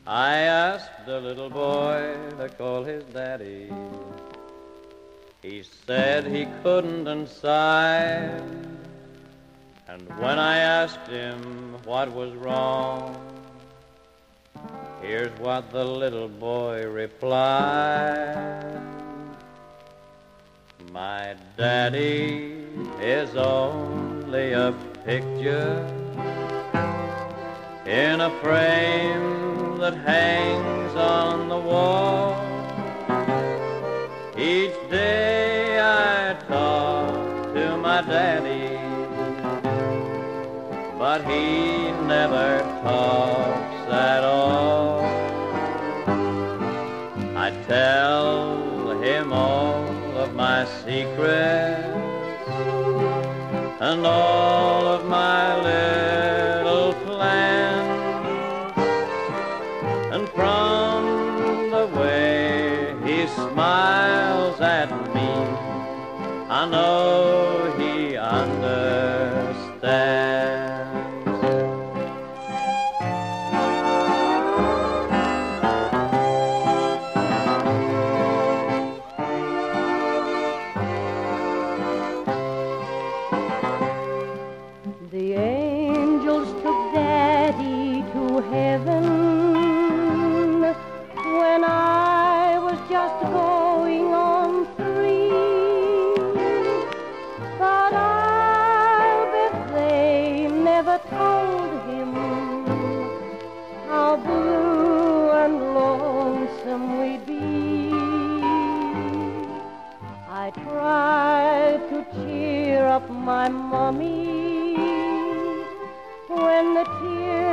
I asked the little boy to call his daddy. He said he couldn't and sighed. And when I asked him what was wrong, here's what the little boy replied. My daddy is only a picture in a frame that hangs on the wall. Each day I talk to my daddy, but he never talks at all. I tell him all of my secrets and all of my little plans, and from the way he smiles at me, I know he understands. The angels took Daddy to heaven when I was just going on 3. But I'll bet they never told him how blue and lonesome we'd be. I tried to cheer up my mommy when the tears